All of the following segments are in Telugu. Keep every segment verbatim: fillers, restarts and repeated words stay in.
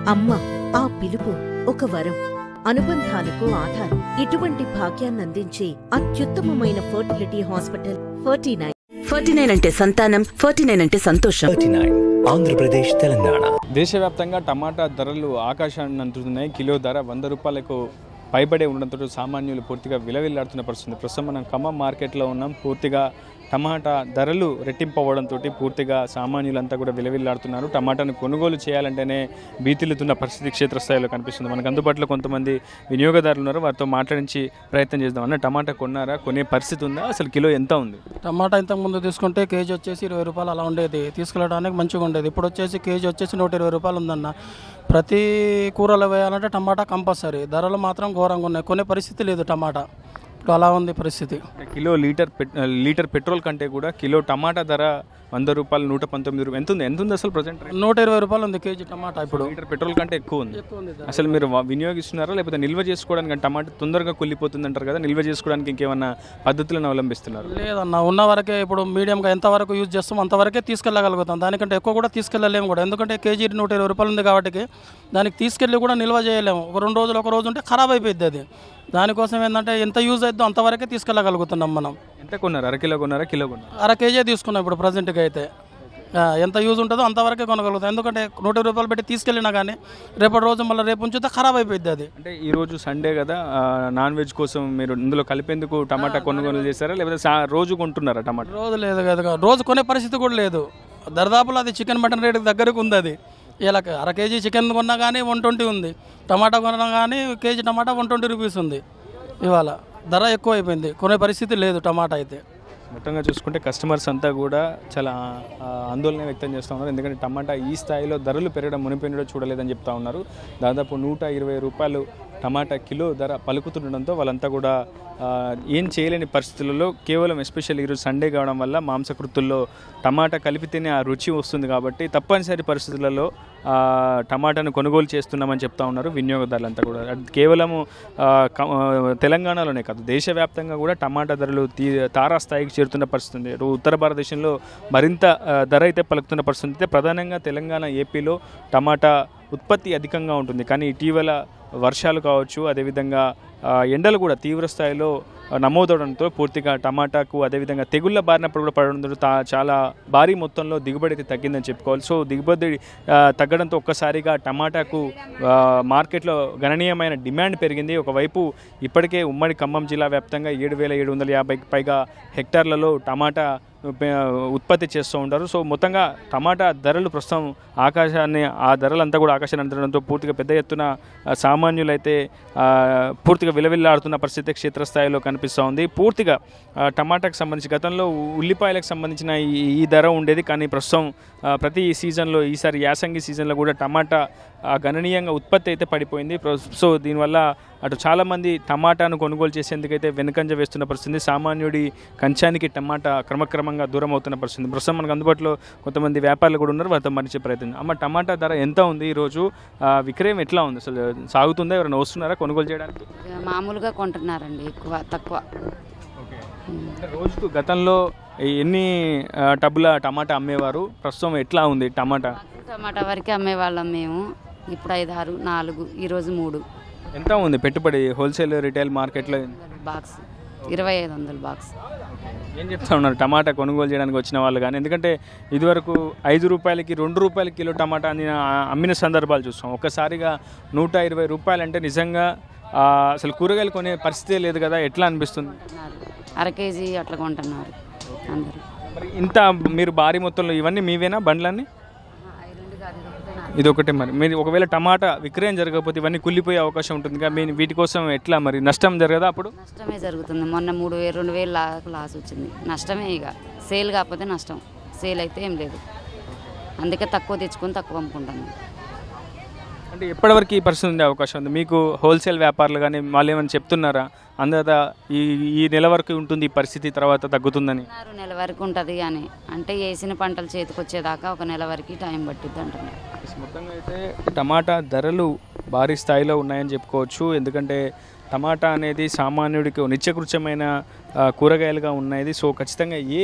అమ్మ ఆ పిలుపు ఒక వరం, అనుబంధాలకు ఆధారం. ఇటువంటి భాగ్యాన్నందించే అత్యుత్తమమైన fertility hospital forty nine. Forty nine అంటే సంతానం, ఫర్టీ నైన్ అంటే సంతోషం. Forty nine Andhra Pradesh, Telangana. దేశవ్యాప్తంగా టమాటా ధరలు ఆకాశాన్ని అంటున్నాయి. కిలో ధర వంద రూపాయలకు పైబడే ఉండడంతో సామాన్యులు పూర్తిగా విలవిల్లాడుతున్న పరిస్థితి. ప్రస్తుతం మనం ఖమ్మం మార్కెట్లో ఉన్నాం. పూర్తిగా టమాటా ధరలు రెట్టింపవడంతో పూర్తిగా సామాన్యులంతా కూడా విలవిల్లాడుతున్నారు. టమాటాను కొనుగోలు చేయాలంటేనే భీతిల్లుతున్న పరిస్థితి క్షేత్రస్థాయిలో కనిపిస్తుంది. మనకు అందుబాటులో కొంతమంది వినియోగదారులు ఉన్నారు, వారితో మాట్లాడించి ప్రయత్నం చేద్దాం. అన్న, టమాటా కొన్నారా? కొనే పరిస్థితి ఉందా? అసలు కిలో ఎంత ఉంది? టమాటా ఇంతకు ముందు తీసుకుంటే కేజీ వచ్చేసి ఇరవై రూపాయలు అలా ఉండేది, తీసుకెళ్ళడానికి మంచిగా ఉండేది. ఇప్పుడు వచ్చేసి కేజీ వచ్చేసి నూట ఇరవై రూపాయలు ఉందన్న. ప్రతి కూరలో వేయాలంటే టమాటా కంపల్సరీ. ధరలు మాత్రం ఘోరంగా ఉన్నాయి, కొనే పరిస్థితి లేదు టమాటా. ఇప్పుడు అలా ఉంది పరిస్థితి. కిలో లీటర్ లీటర్ పెట్రోల్ కంటే కూడా కిలో టమాటా ధర వంద రూపాయలు, నూట పంతొమ్మిది రూపాయలు ఎంత ఉంది? ఎంత ఉంది అసలు ప్రజెంట్? నూట ఇరవై రూపాయలు ఉంది కేజీ టమాటా. ఇప్పుడు లీటర్ పెట్రోల్ కంటే ఎక్కువ ఉంది. అసలు మీరు వినియోగిస్తున్నారా లేకపోతే నిల్వ చేసుకోవడానికి? టమాటా తొందరగా కుళ్ళిపోతుంది అంటారు కదా, నిల్వ చేసుకోవడానికి ఇంకేమన్నా పద్ధతులను అవలంబిస్తున్నారు? లేదన్న, ఉన్న వరకే ఇప్పుడు మీడియంగా ఎంతవరకు యూజ్ చేస్తాం అంతవరకే తీసుకెళ్ళగలుగుతాం. దానికంటే ఎక్కువ కూడా తీసుకెళ్ళలేము కూడా, ఎందుకంటే కేజీ నూట ఇరవై రూపాయలు ఉంది కాబట్టి దానికి తీసుకెళ్ళి కూడా నిల్వ చేయలేము. ఒక రెండు రోజులు ఒక రోజు ఉంటే ఖరాబ్ అయిపోయింది అది. దానికోసం ఏంటంటే ఎంత యూజ్ అవుతుందో అంతవరకే తీసుకెళ్ళగలుగుతున్నాం మనం. ఎంత కొన్నారు? అర కిలో కొన్నారా, కిలో కొన్నారా? అర కేజీ తీసుకున్నాం ఇప్పుడు ప్రజెంట్గా అయితే. ఎంత యూజ్ ఉంటుందో అంతవరకే కొనగలుగుతాం, ఎందుకంటే నూట ఇరవై రూపాయలు పెట్టి తీసుకెళ్ళినా కానీ రేపటి రోజు మళ్ళీ రేపు ఉంచితే ఖరాబ్ అయిపోయింది అది. అంటే ఈ రోజు సండే కదా, నాన్ వెజ్ కోసం మీరు ఇందులో కలిపేందుకు టమాటా కొనుగోలు చేస్తారా లేకపోతే రోజు కొంటున్నారా టమాటా? రోజు లేదు కదా, రోజు కొనే పరిస్థితి కూడా లేదు. దరిదాపులో అది చికెన్ మటన్ రేటు దగ్గరకు ఉంది. అది ఇలా అర కేజీ చికెన్ కొన్నా కానీ వన్ ట్వంటీ ఉంది, టమాటా కొన్నా కానీ కేజీ టమాటా వన్ ట్వంటీ రూపీస్ ఉంది. ఇవాళ ధర ఎక్కువ అయిపోయింది, కొనే పరిస్థితి లేదు టమాటా అయితే. మొత్తంగా చూసుకుంటే కస్టమర్స్ అంతా కూడా చాలా ఆందోళన వ్యక్తం చేస్తూ ఉన్నారు. ఎందుకంటే టమాటా ఈ స్థాయిలో ధరలు పెరగడం మునిపోయినడో చూడలేదని చెప్తా ఉన్నారు. దాదాపు నూట ఇరవై రూపాయలు టమాటా కిలో ధర పలుకుతుండడంతో వాళ్ళంతా కూడా ఏం చేయలేని పరిస్థితులలో, కేవలం ఎస్పెషల్ ఈరోజు సండే కావడం వల్ల మాంసకృతుల్లో టమాటా కలిపితేనే ఆ రుచి వస్తుంది కాబట్టి తప్పనిసరి పరిస్థితులలో టమాటాను కొనుగోలు చేస్తున్నామని చెప్తా ఉన్నారు వినియోగదారులంతా కూడా. కేవలము తెలంగాణలోనే కాదు, దేశవ్యాప్తంగా కూడా టమాటా ధరలు తీ తారాస్థాయికి చేరుతున్న పరిస్థితి. ఉత్తర భారతదేశంలో మరింత ధర అయితే పలుకుతున్న పరిస్థితి. అయితే ప్రధానంగా తెలంగాణ, ఏపీలో టమాటా ఉత్పత్తి అధికంగా ఉంటుంది. కానీ ఇటీవల వర్షాలు కావచ్చు, అదేవిధంగా ఎండలు కూడా తీవ్ర స్థాయిలో నమోదవడంతో పూర్తిగా టమాటాకు అదేవిధంగా తెగుళ్ళ బారినప్పుడు కూడా పడడంతో చాలా భారీ మొత్తంలో దిగుబడి అయితే తగ్గిందని చెప్పుకోవాలి. సో దిగుబడి తగ్గడంతో ఒక్కసారిగా టమాటాకు మార్కెట్లో గణనీయమైన డిమాండ్ పెరిగింది. ఒకవైపు ఇప్పటికే ఉమ్మడి ఖమ్మం జిల్లా వ్యాప్తంగా ఏడు వేల ఏడు వందల యాభైకి పైగా హెక్టార్లలో టమాటా ఉత్పత్తి చేస్తూ ఉంటారు. సో మొత్తంగా టమాటా ధరలు ప్రస్తుతం ఆకాశాన్ని ఆ ధరలంతా కూడా ఆకాశాన్ని అందడంతో పూర్తిగా పెద్ద ఎత్తున సామాన్యులైతే పూర్తిగా విలవిల్లాడుతున్న పరిస్థితి క్షేత్రస్థాయిలో కనిపిస్తూ ఉంది. పూర్తిగా టమాటాకు సంబంధించి గతంలో ఉల్లిపాయలకు సంబంధించిన ఈ ధర ఉండేది, కానీ ప్రస్తుతం ప్రతి సీజన్లో ఈసారి యాసంగి సీజన్లో కూడా టమాటా గణనీయంగా ఉత్పత్తి అయితే పడిపోయింది. సో దీనివల్ల అటు చాలామంది టమాటాను కొనుగోలు చేసేందుకైతే వెనుకంజ వేస్తున్న పరిస్థితి. సామాన్యుడి కంచానికి టమాటా క్రమక్రమంగా దూరం అవుతున్న పరిస్థితి. ప్రస్తుతం మనకు అందుబాటులో కొంతమంది వ్యాపారులు కూడా ఉన్నారు, వారితో మరించే ప్రయత్నం. అమ్మ, టమాటా ధర ఎంత ఉంది ఈరోజు? విక్రయం ఎట్లా ఉంది? అసలు సాగుతుందా? ఎవరైనా వస్తున్నారా కొనుగోలు చేయడానికి? మామూలుగా కొంటున్నారండి, ఎక్కువ తక్కువ. రోజుకు గతంలో ఎన్ని టబ్బుల టమాటా అమ్మేవారు? ప్రస్తుతం ఎట్లా ఉంది టమాటా? టమాటా వరకే అమ్మేవాళ్ళం మేము, ఇప్పుడు ఐదు ఆరు నాలుగు ఈరోజు మూడు. ఎంత ఉంది పెట్టుబడి హోల్సేల్ రిటైల్ మార్కెట్లో? బాక్స్ ఇరవై ఐదు వందలు బాక్స్. ఏం చెప్తా ఉన్నారు టమాటా కొనుగోలు చేయడానికి వచ్చిన వాళ్ళు? కానీ ఎందుకంటే ఇదివరకు ఐదు రూపాయలకి రెండు రూపాయల కిలో టమాటా అని అమ్మిన సందర్భాలు చూస్తాం. ఒక్కసారిగా నూట ఇరవై రూపాయలు అంటే నిజంగా అసలు కూరగాయలు కొనే పరిస్థితే లేదు కదా, ఎట్లా అనిపిస్తుంది? అర కేజీ అట్లా కొంటున్నారు అందరూ. మరి ఇంత మీరు భారీ మొత్తంలో ఇవన్నీ మీవేనా బండ్లన్నీ? ఇది ఒకటే. మరి మీరు ఒకవేళ టమాటా విక్రయం జరగకపోతే ఇవన్నీ కుళ్ళిపోయే అవకాశం ఉంటుంది కదా, మీ వీటి కోసం ఎట్లా మరి నష్టం జరగదా? అప్పుడు నష్టమే జరుగుతుంది. మొన్న మూడు వేలు రెండు వేలు లాస్ వచ్చింది, నష్టమే. ఇక సేల్ కాకపోతే నష్టం, సేల్ అయితే ఏం లేదు. అందుకే తక్కువ తెచ్చుకొని తక్కువ అమ్ముకుంటాను. అంటే ఎప్పటివరకు ఈ పరిస్థితి ఉండే అవకాశం ఉంది? మీకు హోల్సేల్ వ్యాపారులు కానీ వాళ్ళు ఏమైనా చెప్తున్నారా అందదా ఈ ఈ నెల వరకు ఉంటుంది ఈ పరిస్థితి, తర్వాత తగ్గుతుందని? నెల వరకు ఉంటుంది కానీ, అంటే వేసిన పంటలు చేతికి వచ్చేదాకా ఒక నెల వరకు టైం పట్టిద్ది అంటున్నారు. మొత్తంగా అయితే టమాటా ధరలు భారీ స్థాయిలో ఉన్నాయని చెప్పుకోవచ్చు. ఎందుకంటే టమాటా అనేది సామాన్యుడికి నిత్యకృత్యమైన కూరగాయలుగా ఉన్నాయి. సో ఖచ్చితంగా ఏ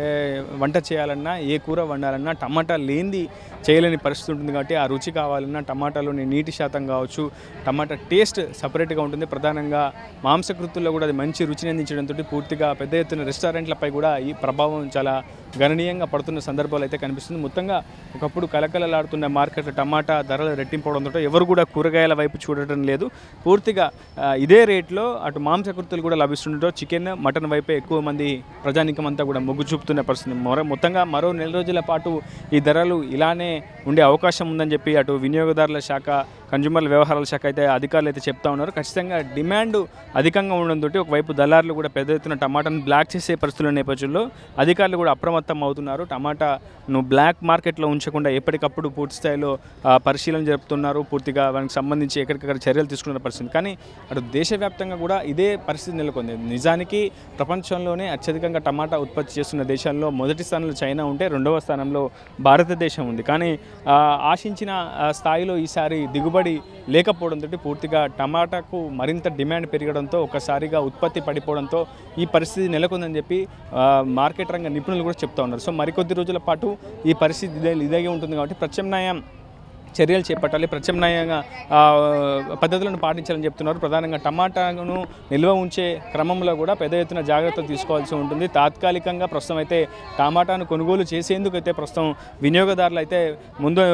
వంట చేయాలన్నా ఏ కూర వండాలన్నా టమాటా లేనిది చేయలేని పరిస్థితి ఉంటుంది. కాబట్టి ఆ రుచి కావాలన్నా టమాటాలోని నీటి శాతం కావచ్చు, టమాటా టేస్ట్ సపరేట్గా ఉంటుంది. ప్రధానంగా మాంసకృతుల్లో కూడా అది మంచి రుచిని అందించడంతో పూర్తిగా పెద్ద ఎత్తున రెస్టారెంట్లపై కూడా ఈ ప్రభావం చాలా గణనీయంగా పడుతున్న సందర్భాలు అయితే కనిపిస్తుంది. మొత్తంగా ఒకప్పుడు కలకలలాడుతున్న మార్కెట్లో టమాటా ధరలు రెట్టింపవడంతో ఎవరు కూడా కూరగాయల వైపు చూడటం లేదు. పూర్తిగా ఇదే రేట్లో అటు మాంసకృతులు కూడా లభిస్తుండటం చికెన్ మటన్ వైపే ఎక్కువ మంది ప్రజానికం అంతా కూడా మొగ్గు చూపుతున్న పరిస్థితి. మరో మొత్తంగా మరో నెల రోజుల పాటు ఈ ధరలు ఇలానే ఉండే అవకాశం ఉందని చెప్పి అటు వినియోగదారుల శాఖ, కన్జ్యూమర్ వ్యవహారాల శాఖ అయితే అధికారులు అయితే చెప్తా ఉన్నారు. ఖచ్చితంగా డిమాండ్ అధికంగా ఉండడంతో ఒకవైపు దళారులు కూడా పెద్ద ఎత్తున టమాటాను బ్లాక్ చేసే పరిస్థితుల నేపథ్యంలో అధికారులు కూడా అప్రమత్తం అవుతున్నారు. టమాటాను బ్లాక్ మార్కెట్లో ఉంచకుండా ఎప్పటికప్పుడు పూర్తి స్థాయిలో పరిశీలన జరుపుతున్నారు. పూర్తిగా వానికి సంబంధించి ఎక్కడికక్కడ చర్యలు తీసుకున్న పరిస్థితి. కానీ అటు దేశవ్యాప్తంగా కూడా ఇదే పరిస్థితి నెలకొంది. నిజానికి ప్రపంచంలోనే అత్యధికంగా టమాటా ఉత్పత్తి చేస్తున్న దేశాల్లో మొదటి స్థానంలో చైనా ఉంటే రెండవ స్థానంలో భారతదేశం ఉంది. కానీ ఆశించిన స్థాయిలో ఈసారి దిగుబడి లేకపోవడంతో పూర్తిగా టమాటాకు మరింత డిమాండ్ పెరగడంతో ఒకసారిగా ఉత్పత్తి పడిపోవడంతో ఈ పరిస్థితి నెలకొందని చెప్పి మార్కెట్ రంగ నిపుణులు కూడా చెప్తా ఉన్నారు. సో మరికొద్ది రోజుల పాటు ఈ పరిస్థితి ఇదే ఇలాగే ఉంటుంది. కాబట్టి ప్రత్యామ్నాయం చర్యలు చేపట్టాలి, ప్రత్యామ్నాయంగా పద్ధతులను పాటించాలని చెప్తున్నారు. ప్రధానంగా టమాటాను నిల్వ ఉంచే క్రమంలో కూడా పెద్ద ఎత్తున జాగ్రత్తలు తీసుకోవాల్సి ఉంటుంది. తాత్కాలికంగా ప్రస్తుతం అయితే టమాటాను కొనుగోలు చేసేందుకు అయితే ప్రస్తుతం వినియోగదారులు అయితే ముందు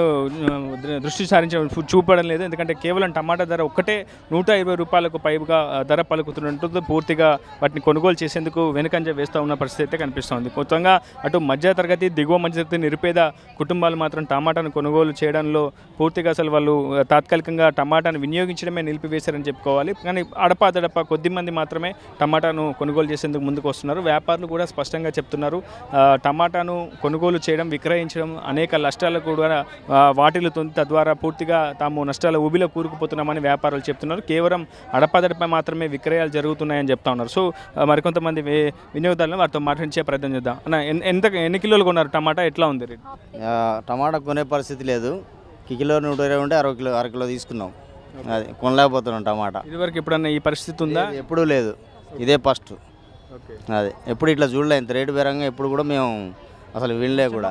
దృష్టి సారించడం చూపడం లేదు. ఎందుకంటే కేవలం టమాటా ధర ఒక్కటే నూట ఇరవై రూపాయలకు పైగా ధర పలుకుతున్నట్టు పూర్తిగా వాటిని కొనుగోలు చేసేందుకు వెనుకంజ వేస్తూ ఉన్న పరిస్థితి అయితే కనిపిస్తోంది. మొత్తంగా అటు మధ్యతరగతి, దిగువ మధ్యతరగతి, నిరుపేద కుటుంబాలు మాత్రం టమాటాను కొనుగోలు చేయడంలో పూర్తిగా అసలు వాళ్ళు తాత్కాలికంగా టమాటాను వినియోగించడమే నిలిపివేశారని చెప్పుకోవాలి. కానీ అడపాదడప కొద్ది మంది మాత్రమే టమాటాను కొనుగోలు చేసేందుకు ముందుకు వస్తున్నారు. వ్యాపారులు కూడా స్పష్టంగా చెప్తున్నారు, టమాటాను కొనుగోలు చేయడం, విక్రయించడం అనేక నష్టాలు కూడా వాటిల్లుతుంది. తద్వారా పూర్తిగా తాము నష్టాల ఊబిలో కూరుకుపోతున్నామని వ్యాపారులు చెప్తున్నారు. కేవలం అడపాదడప మాత్రమే విక్రయాలు జరుగుతున్నాయని చెప్తా ఉన్నారు. సో మరికొంతమంది వినియోగదారులను వారితో మాట్లాడించే ప్రయత్నం చేద్దాం. అన్న, ఎంత ఎన్ని కిలోలు కొన్నారు టమాటా? ఎట్లా ఉంది రేట్? టమాటా కొనే పరిస్థితి లేదు. కిలో నూట ఇరవై ఉంటే అరవై కిలో అర కిలో తీసుకున్నాం. అది కొనలేకపోతున్నాం టమాటా. ఇదివరకు ఎప్పుడన్నా ఈ పరిస్థితి ఉందా? ఎప్పుడూ లేదు, ఇదే ఫస్ట్. అదే ఎప్పుడు ఇట్లా చూడలే, ఇంత రేటు బేరంగా ఎప్పుడు కూడా మేము అసలు వినలే కూడా.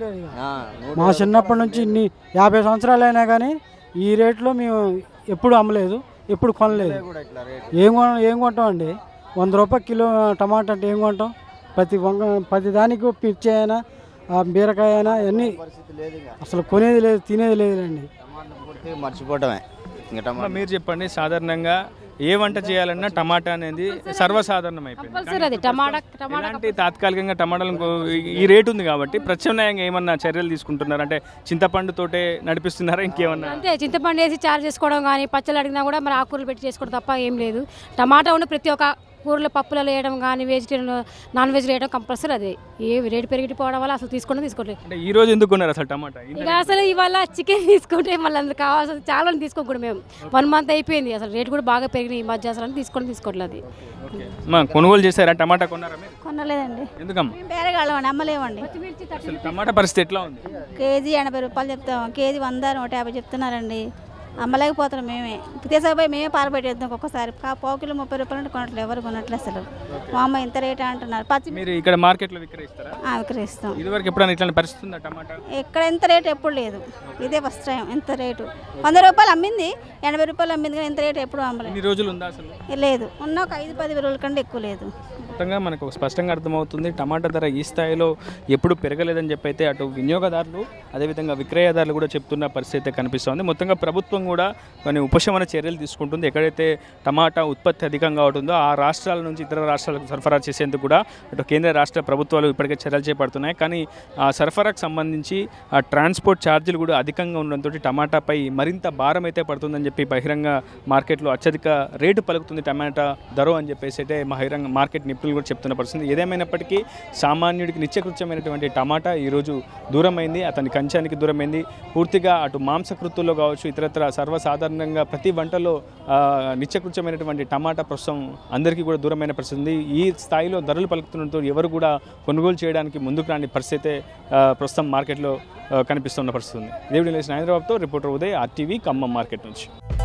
మా చిన్నప్పటి నుంచి ఇన్ని యాభై సంవత్సరాలు అయినా కానీ ఈ రేట్లో మేము ఎప్పుడు అమ్మలేదు, ఎప్పుడు కొనలేదు. ఏం కొన ఏం కొంటాం అండి? వంద రూపాయలు కిలో టమాటా అంటే ఏం కొంటాం? ప్రతి వంగ ప్రతి దానికి పిచ్చి అయినా బీరకాయ అయినా అన్నీ అసలు కొనేది లేదు, తినేది లేదండి. మర్చిపోవటమే. మీరు చెప్పండి, సాధారణంగా ఏ వంట చేయాలన్నా టమాటా అనేది సర్వసాధారణం అయిపోయింది. తాత్కాలికంగా టమాటాలు ఈ రేటు ఉంది కాబట్టి ప్రత్యామ్నాయంగా ఏమన్నా చర్యలు తీసుకుంటున్నారు? అంటే చింతపండుతోటే నడిపిస్తున్నారా, ఇంకేమన్నా? అంటే చింతపండు వేసి చారు చేసుకోవడం కానీ, పచ్చళ్ళు అడిగినా కూడా మరి ఆకుకూరలు పెట్టి చేసుకోవడం తప్ప ఏం లేదు. టమాటా ఉన్న ప్రతి ఒక్క కూరలు పప్పులలో వేయడం కానీ, వెజిటేరియన్ నాన్ వెజ్ వేయడం కంపల్సరీ. అదే ఏ రేటు పెరిగిపోవడం వల్ల అసలు తీసుకోవడం తీసుకోవట్లేదు. అంటే ఈ రోజు ఎందుకు కొన్నారు అసలు టమాటా? ఇక అసలు ఇవాళ చికెన్ తీసుకుంటే మళ్ళీ అందుకు కావాల్సిన చాలా తీసుకోకూడదు. మేము వన్ మంత్ అయిపోయింది, అసలు రేటు కూడా బాగా పెరిగినాయి ఈ మధ్య. అసలు తీసుకోవడం తీసుకోవట్లేదు. కొనుగోలు చేశారా టమాటా? కొన్నారా? కొనలేదండి. ఎందుకమ్మా? బేరగాళ్ళమండి, అమ్మలేమండి. టమాటా పరిస్థితి ఎట్లా ఉంది? కేజీ ఎనభై రూపాయలు చెప్తాం, కేజీ వంద నూట యాభై చెప్తున్నారండి. అమ్మలేకపోతున్నాం. మేమే తీసుకుపోయి మేమే పారబెట్టేద్దాం. ఒక్కొక్కసారి పావు కిలో ముప్పై రూపాయలు అంటే కొనట్లేదు, ఎవరు కొనట్లేదు అసలు. మా అమ్మ ఇంత రేట్ అంటున్నారు. పచ్చి మీరు ఇక్కడ మార్కెట్లో విక్రయిస్తారా? విక్రయిస్తాం. ఇదివరకు ఎప్పుడైనా ఇట్లాంటి పరిస్థితి ఉందా టమాటా? ఎక్కడ ఎంత రేటు ఎప్పుడు లేదు, ఇదే ఫస్ట్ టైం. ఎంత రేటు వంద రూపాయలు అమ్మింది, ఎనభై రూపాయలు అమ్మింది, కానీ ఇంత రేటు ఎప్పుడు అమ్మలేదు. ఈ రోజులు ఉందా అసలు? లేదు, ఉన్న ఒక ఐదు పది రోజుల కంటే ఎక్కువ లేదు. మొత్తంగా మనకు స్పష్టంగా అర్థమవుతుంది టమాటా ధర ఈ స్థాయిలో ఎప్పుడు పెరగలేదని చెప్పి అయితే అటు వినియోగదారులు అదేవిధంగా విక్రయదారులు కూడా చెప్తున్న పరిస్థితి కనిపిస్తోంది. మొత్తంగా ప్రభుత్వం కూడా కొన్ని ఉపశమన చర్యలు తీసుకుంటుంది. ఎక్కడైతే టమాటా ఉత్పత్తి అధికంగా ఉంటుందో ఆ రాష్ట్రాల నుంచి ఇతర రాష్ట్రాలకు సరఫరా చేసేందుకు కూడా అటు కేంద్ర రాష్ట్ర ప్రభుత్వాలు ఇప్పటికే చర్యలు చేపడుతున్నాయి. కానీ ఆ సరఫరాకు సంబంధించి ఆ ట్రాన్స్పోర్ట్ ఛార్జీలు కూడా అధికంగా ఉండడంతో టమాటాపై మరింత భారం అయితే పడుతుందని చెప్పి బహిరంగ మార్కెట్లో అత్యధిక రేటు పలుకుతుంది టమాటా ధర అని చెప్పేసి అయితే బహిరంగ మార్కెట్ నిపుణులు కూడా చెప్తున్న పరిస్థితి. ఏదేమైనప్పటికీ సామాన్యుడికి నిత్యకృత్యమైనటువంటి టమాటా ఈరోజు దూరమైంది, అతని కంచానికి దూరమైంది. పూర్తిగా అటు మాంసకృతుల్లో కావచ్చు, ఇతరత్ర సర్వసాధారణంగా ప్రతి వంటలో నిత్యకృత్యమైనటువంటి టమాటా ప్రస్తుతం అందరికీ కూడా దూరమైన పరిస్థితి ఉంది. ఈ స్థాయిలో ధరలు పలుకుతుండటంతో ఎవరు కూడా కొనుగోలు చేయడానికి ముందుకు రాని పరిస్థితి ప్రస్తుతం మార్కెట్లో కనిపిస్తున్న పరిస్థితి ఉంది. దేవుడి లేచిన హైదరాబాద్తో రిపోర్టర్ ఉదయ్, ఆర్టీవీ, ఖమ్మం మార్కెట్ నుంచి.